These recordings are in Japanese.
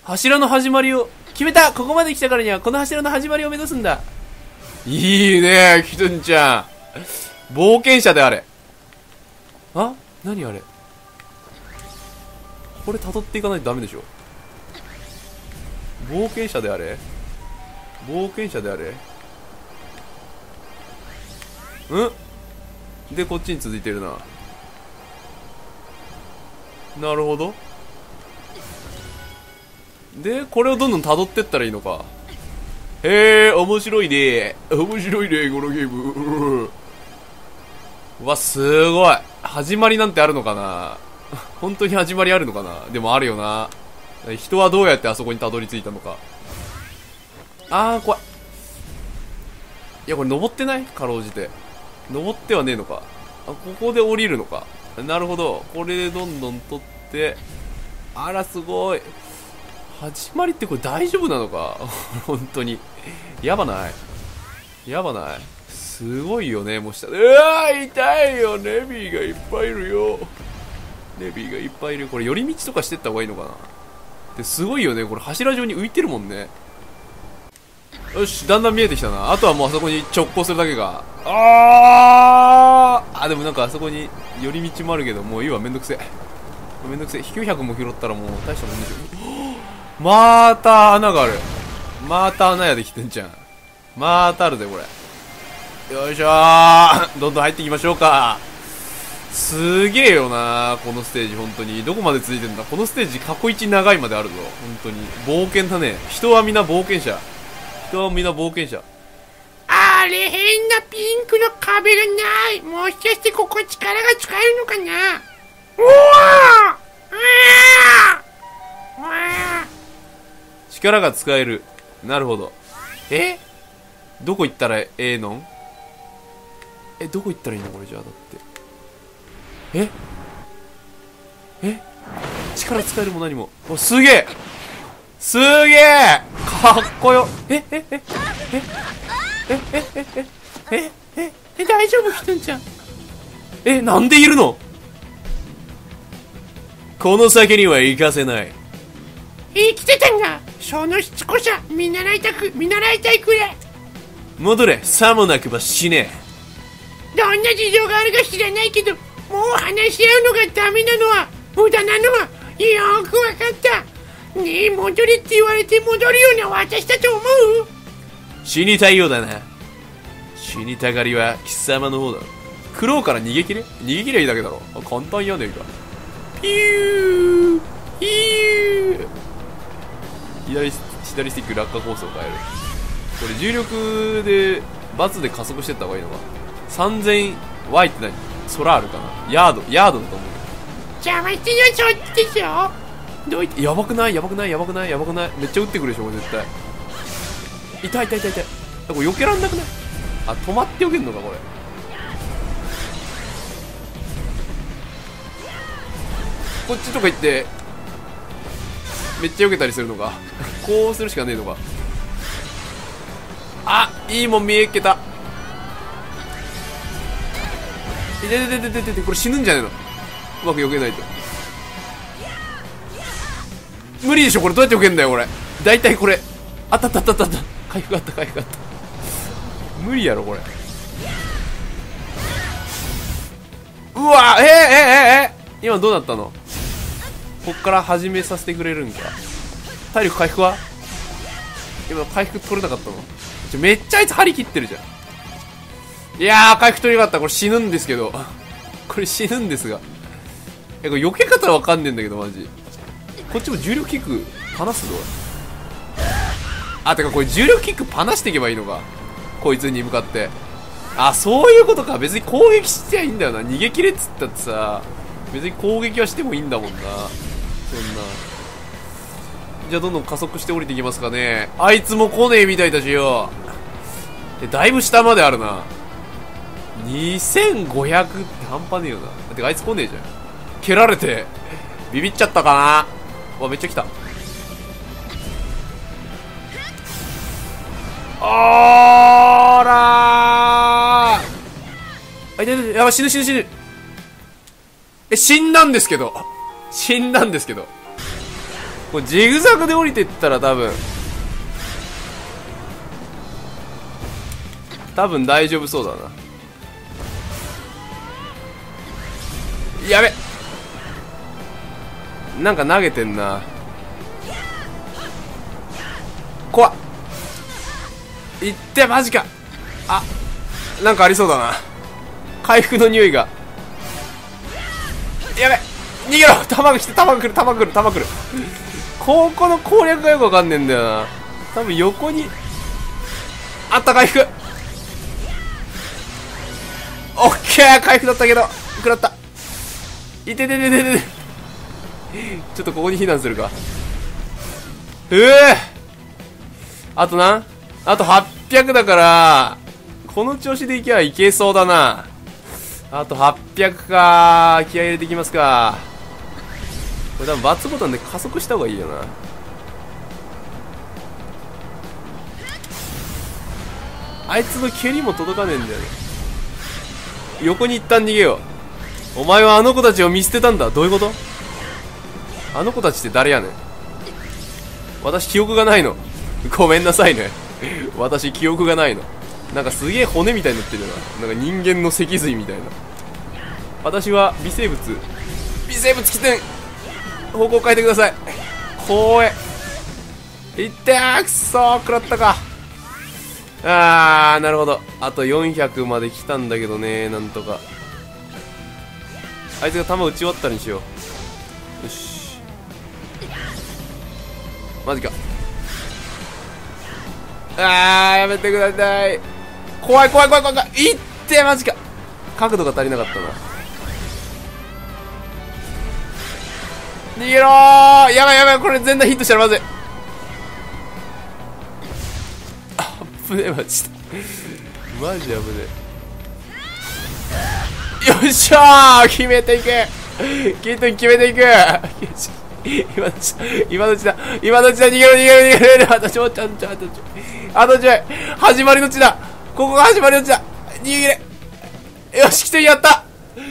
柱の始まりを決めた。ここまで来たからにはこの柱の始まりを目指すんだ。いいねキトンちゃん、冒険者であれ。あ、何あれ、これ辿っていかないとダメでしょ。冒険者であれ、冒険者であれ。でこっちに続いてるな。なるほど。でこれをどんどん辿ってったらいいのか。へえ、面白いね、面白いねこのゲーム。うわ、すごい。始まりなんてあるのかな。本当に始まりあるのかな。でもあるよな。人はどうやってあそこにたどり着いたのか。あー怖い。いやこれ登ってない、かろうじて登ってはねえのか。あ、ここで降りるのか。なるほど。これでどんどん取って、あらすごい。始まりってこれ大丈夫なのか。本当にやばない、やばない。すごいよね。もう下で、うわー痛いよ。ネビーがいっぱいいるよ。ネビーがいっぱいいる。これ寄り道とかしてった方がいいのかな。ですごいよね。これ柱上に浮いてるもんね。よし、だんだん見えてきたな。あとはもうあそこに直行するだけか。でもなんかあそこに寄り道もあるけど、もういいわ。めんどくせえ、めんどくせえ。900も拾ったらもう大したもんでしょ。また穴がある。また穴やできてんじゃん。またあるぜこれ。よいしょー。どんどん入っていきましょうか。すげえよなこのステージ。本当にどこまで続いてんだこのステージ。過去一長いまであるぞ。本当に冒険だね。人は皆冒険者、人は皆冒険者。 あれ、変なピンクの壁がない。もしかしてここ力が使えるのかな。うわー、うわー、 力が使える。なるほど。どこ行ったらええのん。どこ行ったらいいのこれ。じゃあだって力使えるも何も。お、すげえ、すげえ、かっこよ。 大丈夫ひとんちゃん。 なんでいるの。この先には行かせない。 生きてたんだ。そのしつこさ見習いたいくれ。 戻れ。さもなくば死ね。 どんな事情があるか知らないけど、もう話し合うのがダメなのは、無駄なのはよーくわかった。ねえ、戻れって言われて戻るような私だと思う。 死にたいようだな。死にたがりは貴様の方だ。クローから逃げ切ればいいだけだろ。簡単やねえか。ピューピュー。左スティック落下コースを変える。これ重力でバツで加速してった方がいいのか。 3000Y って何。ソラールかな。ヤードだと思う。 邪魔してるよ、そっちでしょ。 どういって。やばくない。めっちゃ撃ってくるでしょこれ絶対。痛い。これ避けらんなくない。あ、止まって避けんのかこれ。こっちとか行ってめっちゃ避けたりするのか。こうするしかねえのか。あ、いいもん見えっけた。これ死ぬんじゃねえの。うまく避けないと。無理でしょこれ。どうやって避けんだよこれ。だいたいこれ。あった。回復あった。無理やろこれ。うわ、今どうなったの。こっから始めさせてくれるんか。体力回復は今回復取れなかったの。めっちゃあいつ張り切ってるじゃん。いやー回復取れなかった。これ死ぬんですけど。これ死ぬんですが。これ避け方わかんねえんだけどマジ。こっちも重力キック離すぞ。てかこれ重力キック離していけばいいのか。こいつに向かって。そういうことか。別に攻撃しちゃいいんだよな。逃げ切れっつったってさ、別に攻撃はしてもいいんだもんな。そんな。じゃあどんどん加速して降りていきますかね。あいつも来ねえみたいだしよ。だいぶ下まであるな。2500って半端ねえよな。てかあいつ来ねえじゃん。蹴られてビビっちゃったかな。わ、めっちゃ来た。あらー。やばい、死ぬ。死んだんですけど。 これジグザグで降りてったら多分大丈夫そうだな。やべ、なんか投げてんな。怖っ。いって、マジか。あ、なんかありそうだな。回復の匂いが。やべ、逃げろ。弾が来て、弾が来る。ここの攻略がよくわかんねえんだよな。多分横にあった。回復オッケー、回復だったけど食らった。いてててててて。ちょっとここに避難するか。あとな、あと800だから、この調子でいけばいけそうだな。あと800か。気合い入れていきますか。これ多分バツボタンで加速した方がいいよな。あいつの蹴りも届かねえんだよね。横に一旦逃げよう。お前はあの子たちを見捨てたんだ。どういうこと？あの子たちって誰やねん。私記憶がないの。ごめんなさいね。私記憶がないの。なんかすげえ骨みたいになってるな。なんか人間の脊髄みたいな。私は微生物起点。方向変えてください。怖え。いってー、くそー、食らったか。なるほど。あと400まで来たんだけどね。なんとかあいつが弾撃ち終わったにしよう。よし、マジか。やめてください。怖い。いってマジか。角度が足りなかったな。逃げろー。やばい、これ全体ヒットしたらまずい。危ねえ、マジでマジ危ねえ。よっしゃー、決めていく。キットン決めていく。今のうちだ。逃げろ。あとちょい。始まりの地だ。ここが始まりの地だ。逃げれ。よし、キトンやった。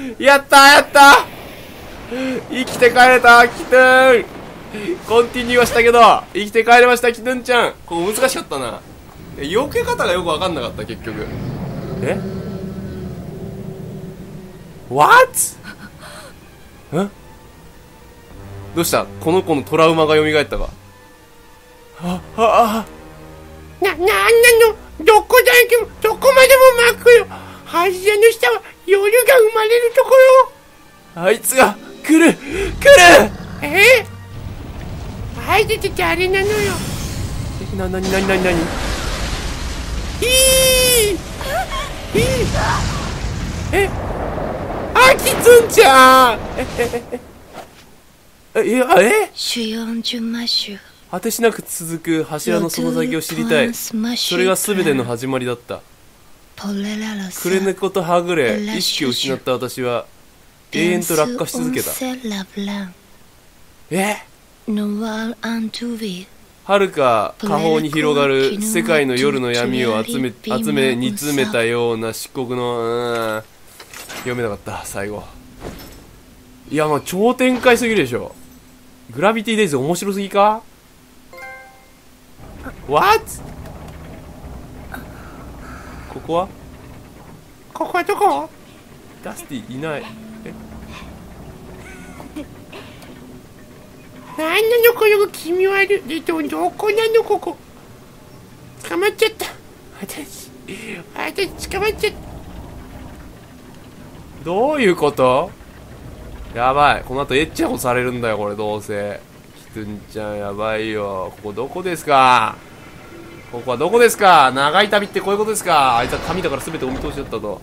生きて帰れた、キトン。コンティニューはしたけど生きて帰れました、キトンちゃん。ここ難しかったな。避け方がよく分かんなかった。結局What？ どうした？この子のトラウマが蘇ったか。 なんなの、どこだけもどこまでも巻くよ。柱の下は夜が生まれるところ。 あいつが来る。 あいつって誰なのよ。 なにキツンちゃん。 主四十マッシュ。 果てしなく続く柱のその先を知りたい。それが全ての始まりだった。クレネコとはぐれ意識を失った私は永遠と落下し続けた。遥か下方に広がる世界の夜の闇を集め煮詰めたような漆黒の読めなかった。最後いや、もう超展開すぎるでしょ。グラビティデイズ面白すぎか。 What？ ここはどこ？ ダスティいない。 なんなのこの気味悪い。どこなのここ。捕まっちゃった。私捕まっちゃった。 どういうこと？やばい、この後エッチなことされるんだよこれ。どうせキトゥンちゃんやばいよ。ここどこですか？ここはどこですか？長い旅ってこういうことですか？あいつは神だから全てお見通しだったと。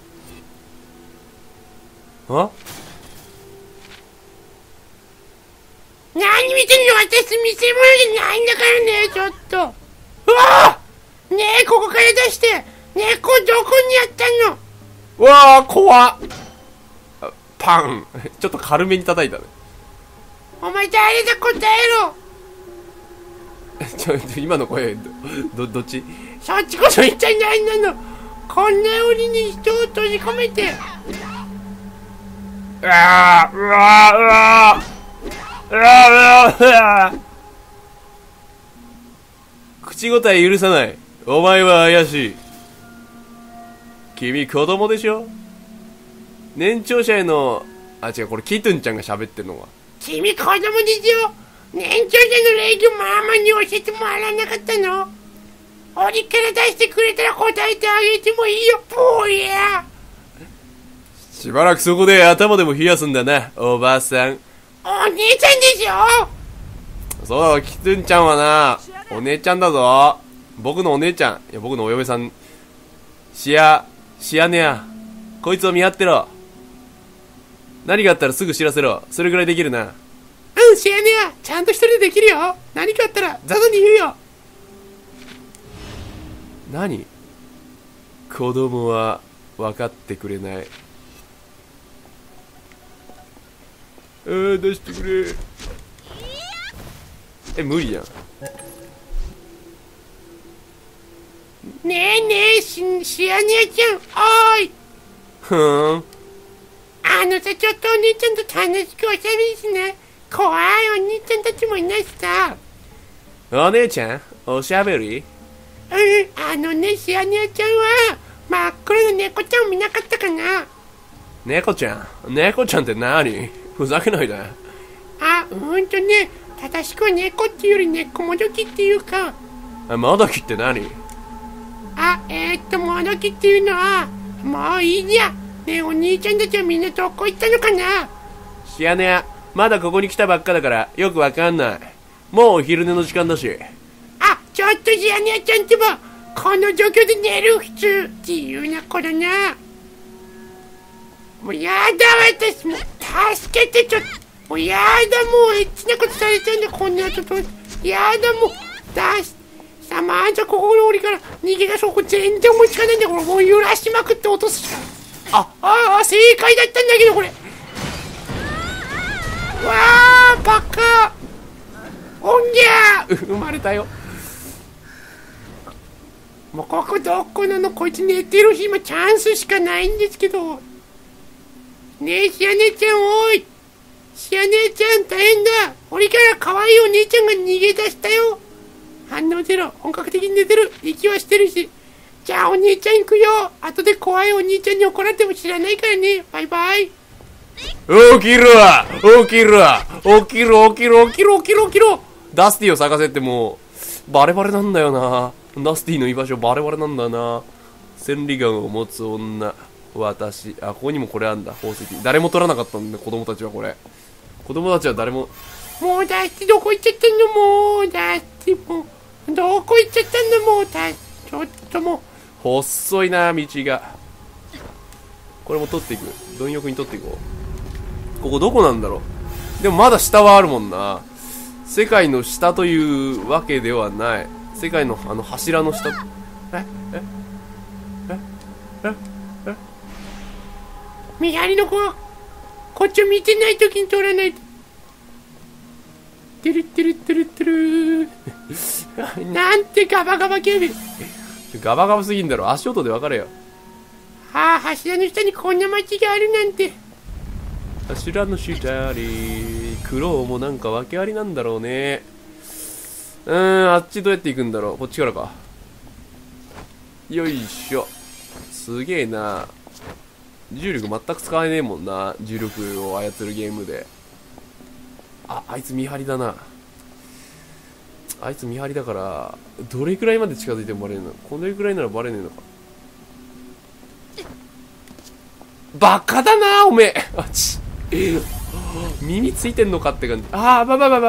何見てんの？私見せ物じゃないんだからね。ちょっとうわーねえ、ここから出して。猫どこにやったの？ うわー怖っ。パンちょっと軽めに叩いたね。 お前誰だ、答えろ。 今の声どっち？ そっちこそ一体何なの。こんな檻に人を閉じ込めて。 うわ口答え許さない。お前は怪しい。君子供でしょ。年長者への、あ、違う、これキトゥンちゃんが喋ってるのは。 君子供ですよ。年長者の礼儀をママに教えてもらわなかったの？檻から出してくれたら答えてあげてもいいよ、ぼーや。 しばらくそこで頭でも冷やすんだな、おばさん。 お姉ちゃんでしょ。 そうだ、キトゥンちゃんはな、お姉ちゃんだぞ。僕のお姉ちゃん。いや、僕のお嫁さん。シアネや。こいつを見張ってろ。何があったらすぐ知らせろ。それぐらいできるな。 うん、シアネや。ちゃんと一人でできるよ。何かあったらザザに言うよ。 何？子供は分かってくれない。出してくれ。無理やん。 ねえねえ、シアネちゃん、おーい。さ、ちょっとお兄ちゃんと楽しくおしゃべりしない？怖いお兄ちゃんたちもいないしさ。 お姉ちゃん、おしゃべり？ ね、シアネちゃんは真っ黒の猫ちゃんを見なかったかな？ 猫ちゃんって何？ふざけないで。 ね、正しくは猫っていうより猫もどきっていうか。 もどきって何？ もどきっていうのは、もういいじゃん。ねえ、お兄ちゃんたちはみんなどこ行ったのかな？ シアネや、まだここに来たばっかだからよくわかんない。もうお昼寝の時間だし。 ちょっとシアネちゃんってば、この状況で寝る普通自由な子だな。もうやだ、私もう助けて、ちょっともうやだ、もうエッチなことされちゃうんだ、こんな後と。やだ、もう出しさ、まあじゃあここの檻から逃げ出そう。これ全然思いつかないんだよ。これもう揺らしまくって落とすしか。正解だったんだけど、これ。わー、バカ。おんぎゃー生まれたよ。 もうここどこなの？こいつ寝てる日、今チャンスしかないんですけど。ねえ、シアネちゃん、おい。シアネちゃん、大変だ。檻から可愛いお姉ちゃんが逃げ出したよ。反応ゼロ。本格的に寝てる。息はしてるし。じゃあお兄ちゃん行くよ。後で怖いお兄ちゃんに怒られても知らないからね。バイバイ。 起きろ。ダスティを探せってもうバレバレなんだよな。ダスティの居場所バレバレなんだな。千里眼を持つ女、私。ここにもこれあんだ。宝石。誰も取らなかったんだ、子供たちは。これ子供たちは誰も。 もうダスティどこ行っちゃったの？もうダスティもうどこ行っちゃったんだ。もうちょっともう細いな道が。これも取っていく。貪欲に取っていこう。ここどこなんだろう。でもまだ下はあるもんな。世界の下というわけではない。世界の柱の下。 見張りの子、こっちを見てないときに取らないと。てるてるてるてるなんてガバガバ警備。 ガバガバすぎんだろ。足音で分かれよ。 柱の下にこんな街があるなんて。 柱の下に苦労もなんか訳ありなんだろうね。あっちどうやって行くんだろう。こっちからか。よいしょ。すげえな。重力全く使えねえもんな。重力を操るゲームで。あいつ見張りだな。あいつ見張りだから、どれくらいまで近づいてもバレるの？これくらいならバレねえのか。バカだなおめえ。耳ついてんのかって感じ。ば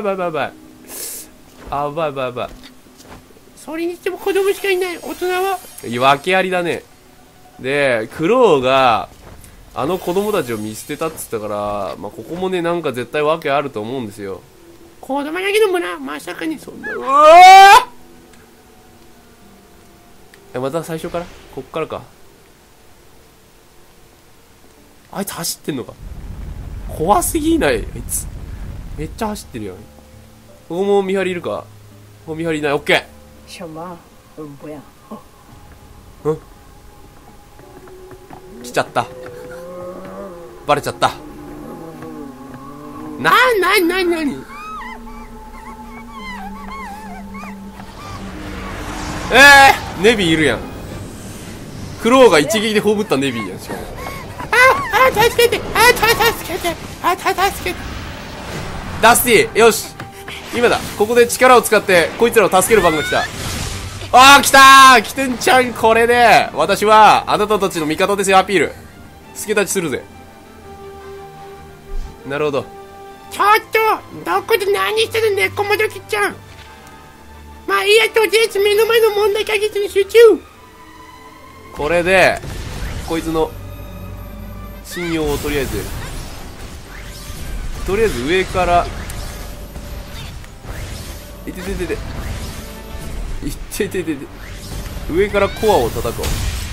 い。 それにしても子供しかいない。大人は訳ありだね。で、クロウが子供たちを見捨てたっつったから、ここもね、なんか絶対訳あると思うんですよ。 子供だけどもな、まさかにそんな。 また最初から？こっからか。あいつ走ってんのか。怖すぎない？あいつめっちゃ走ってるよ。ここも見張りいるか？ここ見張りいない。オッケー。来ちゃった。バレちゃった。なにネビいるやん。クローが一撃で葬ったネビやん。しかも助けて、助けて、助けて。 ダスティ、よし、今だ。ここで力を使ってこいつらを助ける番が来た。来たー、キテンちゃん。これで私はあなたたちの味方ですよ。アピール助太刀するぜ。なるほど。 ちょっとどこで何してる猫もどきちゃん。まあいいや、とりあえず目の前の問題解決に集中。 これでこいつの信用をとりあえず上からいて上からコアを叩こ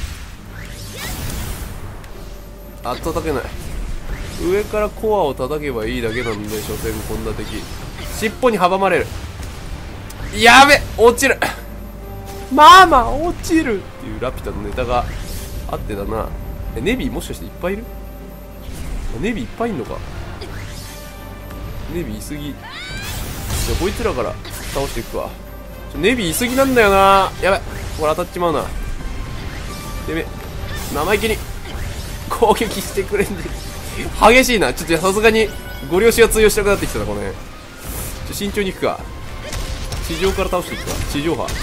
う。叩けない。上からコアを叩けばいいだけなんで、所詮こんな敵尻尾に阻まれる。やべ、落ちるママ落ちるっていうラピュタのネタがあってだな。ネビーもしかしていっぱいいる？ネビーいっぱいいんのか。ネビーいすぎ。じゃあこいつらから倒していくか。ネビーいすぎなんだよな。やべ、これ当たっちまうな。てめえ生意気に攻撃してくれんで激しいな。ちょっとさすがにご了承が通用しなくなってきたなこの辺。慎重にいくか。地上から倒していくか。地上波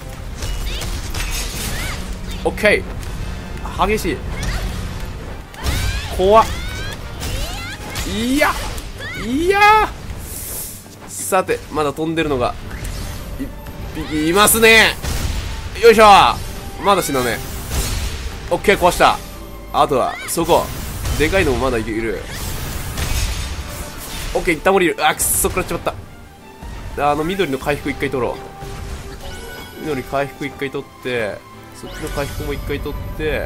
オッケー。激しい。怖っ。いやさて、まだ飛んでるのが1匹いますね。よいしょ。まだ死なね。オッケー、壊した。あとはそこでかいのもまだいける。オッケー、一旦降りる。くっそ、食らっちまった。緑の回復一回取ろう。緑回復一回取って、そっちの回復も一回取って、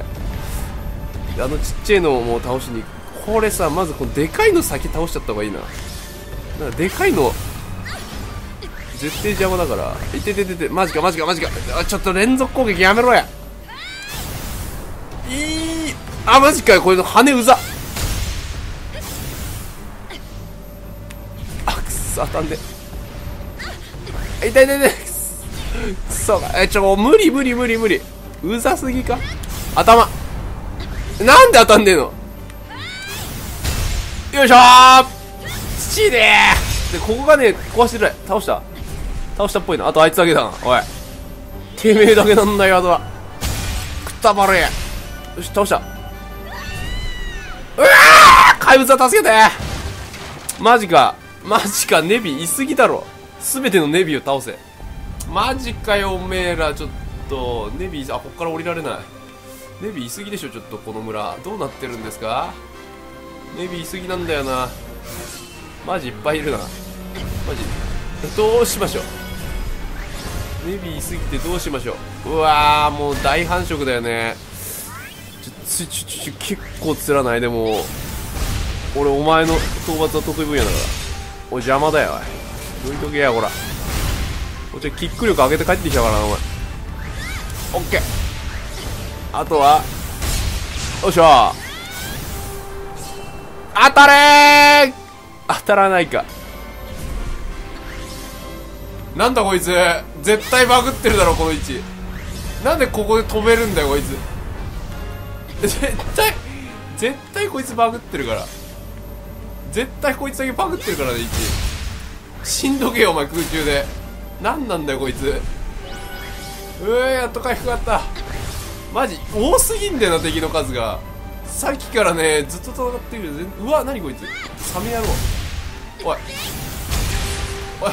ちっちゃいのをもう倒しに行く。これさ、まずこのでかいの先倒しちゃった方がいいな。なんかでかいの絶対邪魔だから。マジか。ちょっと連続攻撃やめろや。マジかよ。これの羽うざ。くっそ、当たんで。痛い。くっそが。無理。うざすぎか。頭なんで当たんねえの。よいしょー。土でここがね、壊してない。倒したっぽいな。あとあいつだけだな。おい、てめえだけなんだよ。あとはくったばれ。よし、倒した。怪物は助けて。マジか。ネビいすぎだろ。すべてのネビを倒せ。マジかよ、おめえら。ちょっとネビこっから降りられない。ネビいすぎでしょ。ちょっとこの村どうなってるんですか。ネビいすぎなんだよな。マジいっぱいいるな。マジどうしましょう。ネビいすぎてどうしましょう。うわー、もう大繁殖だよね。結構つらない。でも俺お前の討伐は得意分野だから。おい、邪魔だよ。おい、どいとけや。ほら、こっちキック力上げて帰ってきたからなお前。オッケー。あとはよいしょ。当たれー。当たらないか。なんだこいつ。絶対バグってるだろこの位置。なんでここで飛べるんだよこいつ。絶対こいつバグってるから。絶対こいつだけバグってるからね。位置しんどけよお前。空中でなんなんだよこいつ。やっと回復があった。マジ多すぎんだよな敵の数が。さっきからねずっと戦ってるけど、うわ、何こいつ。サメ野郎。おいよ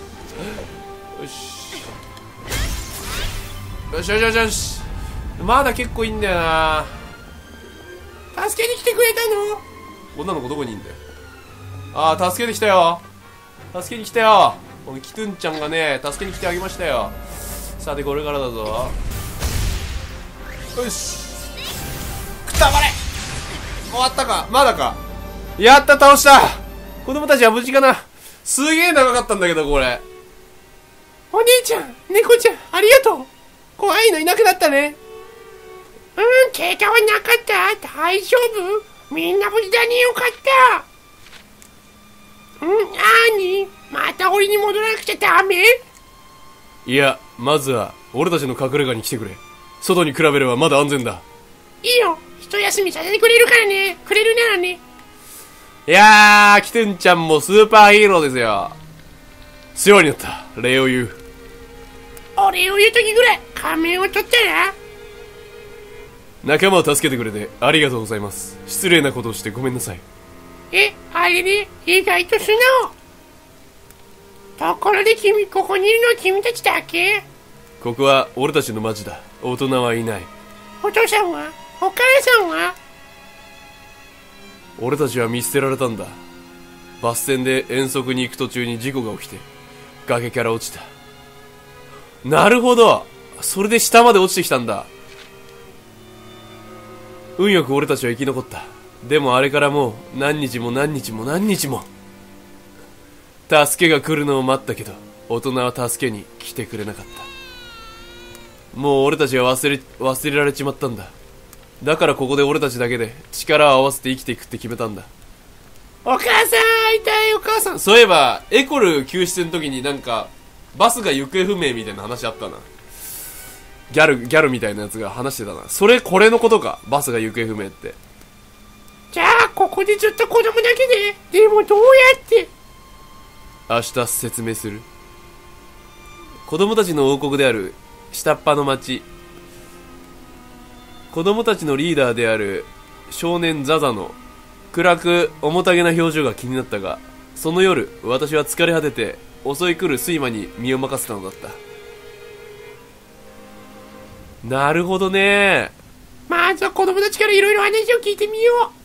し。まだ結構いいんだよな。 助けに来てくれたの。 女の子どこにいんだよ。助けてきたよ。このキトゥンちゃんがね助けに来てあげましたよ。さてこれからだぞ。よし、くたばれ。終わったか。まだか。やった、倒した。子供たちは無事かな。すげえ長かったんだけどこれ。 お姉ちゃん、猫ちゃん、ありがとう。怖いのいなくなったね。怪我はなかった。大丈夫。みんな無事だね。よかった。また俺に戻らなくちゃダメ。 いや、まずは俺たちの隠れ家に来てくれ。外に比べればまだ安全だ。 いいよ、一休みさせてくれるからね。くれるならね。 いやー、キテンちゃんもスーパーヒーローですよ。世話になった。礼を言う。 お礼を言うときぐらい仮面を取ったら。 仲間を助けてくれてありがとうございます。失礼なことをしてごめんなさい。 あれね、意外と素直。ところで君、ここにいるのは君たちだけ？ ここは俺たちの町だ。大人はいない。 お父さんは？お母さんは？ 俺たちは見捨てられたんだ。バス線で遠足に行く途中に事故が起きて崖から落ちた。なるほど、それで下まで落ちてきたんだ。運よく俺たちは生き残った。でもあれからもう何日も何日も何日も助けが来るのを待ったけど、大人は助けに来てくれなかった。もう俺たちは忘れられちまったんだ。だからここで俺たちだけで力を合わせて生きていくって決めたんだ。 お母さん会いたい。お母さん。 そういえばエコル救出の時になんかバスが行方不明みたいな話あったな。ギャルみたいなやつが話してたな。これのことか。バスが行方不明って。 じゃあここでずっと子供だけで。でもどうやって？ 明日説明する。子供たちの王国である下っ端の町。子供たちのリーダーである少年ザザの暗く重たげな表情が気になったが、その夜私は疲れ果てて襲い来る睡魔に身を任せたのだった。なるほどね。 まずは子供たちからいろいろ話を聞いてみよう。